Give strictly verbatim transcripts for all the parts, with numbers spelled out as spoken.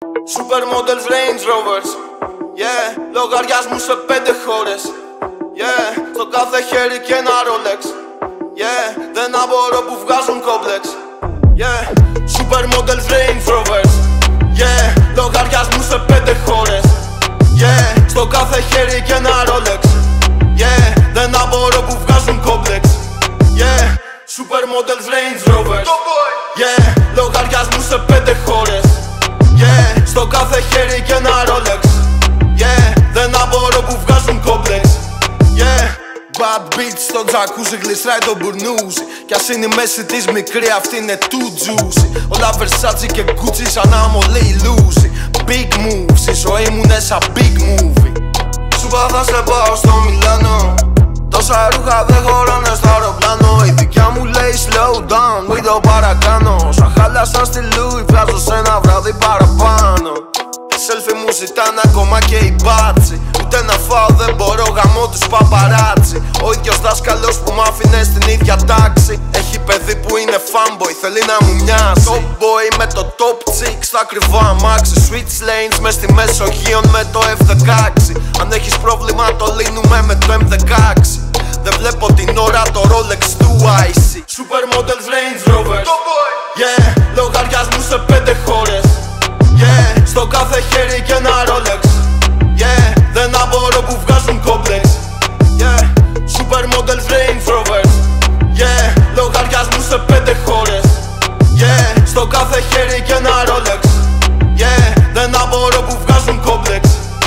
Supermodels Range Rovers, yeah, λογαριασμού σε πέντε χώρες, yeah, στο κάθε χέρι και ένα Rolex, yeah, δεν απορώ που βγάζουν κόμπλεξ, yeah, Supermodels Range Rovers, yeah, λογαριασμού σε πέντε χώρες, yeah, στο κάθε χέρι και ένα Rolex, yeah, δεν απορώ που βγάζουν κόμπλεξ, yeah, Supermodels Range Rovers, yeah, λογαριασμού σε πέντε χώρες, yeah, στο κάθε χέρι και ένα Rolex, yeah, δεν απορώ που βγάζουν κόμπλεξ, yeah. Bad bitch στο τζακούζι γλιστράει το μπουρνούζι, κι ας είναι η μέση της μικρή, αυτή είναι too juicy. Όλα Versace και Gucci σαν να μου λέει Lucy. Big moves, η ζωή μου είναι σαν big movie. Σου είπα θα σε πάω στο Μιλάνο, τόσα ρούχα δεν χωράνε στο αεροπλάνο. Η δικιά μου λέει slow down, μην το παρακάνω. Σαν χάλασαν στη Louis, βγάζω σε ένα βράδυ παραπάνω. Selfie μου ζητάνε ακόμα και οι μπάτσι. Ούτε να φάω δεν μπορώ, γαμώ τους παπαράτσι. Ο ίδιος δάσκαλος που μ' άφηνε στην ίδια τάξη έχει παιδί που είναι fanboy, θέλει να μου μοιάσει. Top boy με το top chick στα ακριβό αμάξι. Switch lanes μες στη Μεσογείων με το εφ δεκαέξι. Αν έχεις πρόβλημα το λύνουμε με το εμ δεκαέξι. Δεν βλέπω την ώρα το Rolex του άι σι. Supermodels Range Rovers, yeah, λογαριασμού σε πέντε χώρες, yeah, στο κάθε χέρι και ένα Rolex, yeah, δεν απορώ που βγάζουν κόμπλεξ, yeah, Supermodels Range Rovers, yeah, λογαριασμού σε πέντε χώρες, yeah, στο κάθε χέρι και ένα Rolex, yeah, δεν απορώ που βγάζουν κόμπλεξ.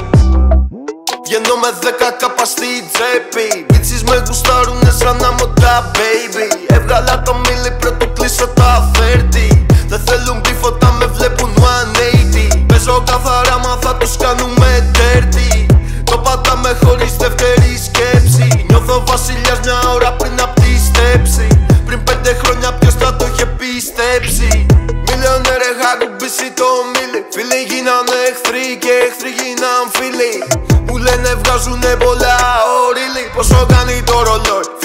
Βγαίνω με δέκα κάπα στη τσέπη, bitches με γουστάρουνε σαν να μου τα baby. Έβγαλα το μίλι πρώτο κλείσω τα τριάντα. Δεν θέλουν μπιφ όταν με βλέπουν εκατόν ογδόντα. Παίζω καθαρά μα θα τους κάνουμε dirty. Το πατάμε χωρίς δεύτερη σκέψη. Νιώθω βασιλιάς μια ώρα πριν απ' τη στέψη. Πριν πέντε χρόνια ποιος θα το είχε πιστέψει. Μιλιονέρ είχα κουμπίσει το μίλι. Φίλοι γίνανε εχθροί και εχθροί γίναν φίλοι. Μου λένε βγάζουνε πολλά ορίλι. Πόσο κάνει το ρολόι,